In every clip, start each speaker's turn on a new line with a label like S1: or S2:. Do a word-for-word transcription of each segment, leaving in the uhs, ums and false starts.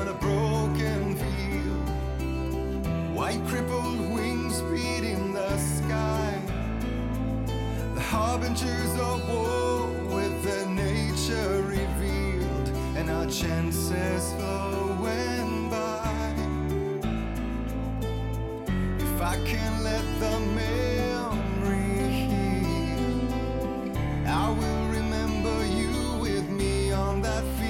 S1: on a broken field, white crippled wings beating the sky, the harbingers of war with their nature revealed, and our chances flowing by. If I can let the memory heal, I will remember you with me on that field.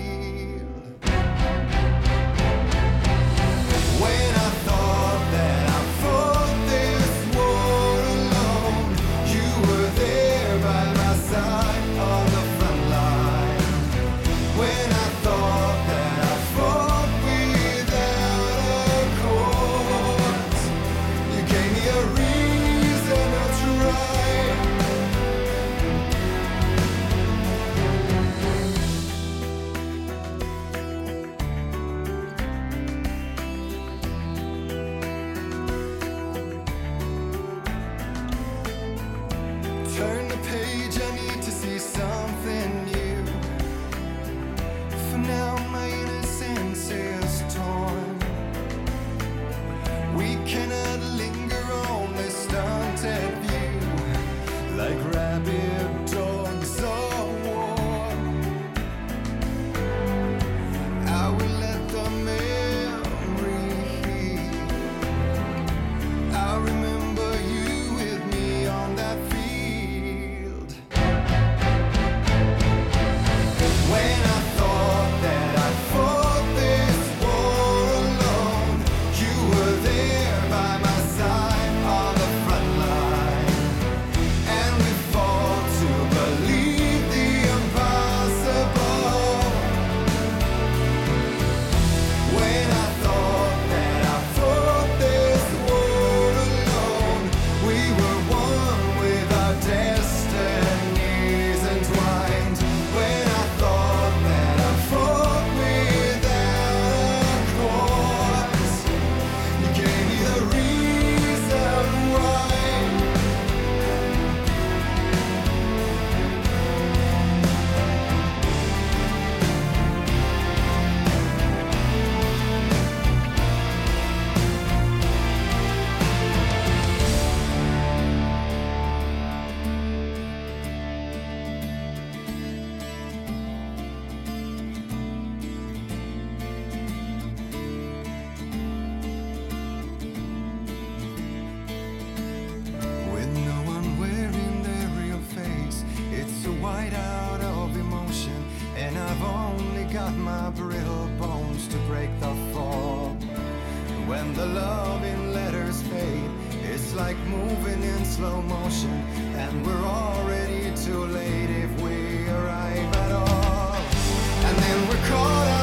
S1: When I thought that I fought this war alone, you were there by my side on the front line. When I thought that I fought without a cause, you gave me a reason to try. Turn the page, I need to see something new. For now my innocence is torn. We cannot linger on this stunted view, like rabid dogs of war. I will let the memory heal. I remember you with me on that field. When I thought that I fought this war alone, you were there by my side on the front line, and we fought to believe the impossible. When I thought that I fought this war alone, we were one with our destinies entwined. When I thought that I fought without a cause, you gave me the reason why. With no one wearing their real face, it's a whiteout of emotion, and I've only got my brittle bones to break the fall. When the love in letters fade, it's like moving in slow motion, and we're already too late if we arrive at all. And then we're caught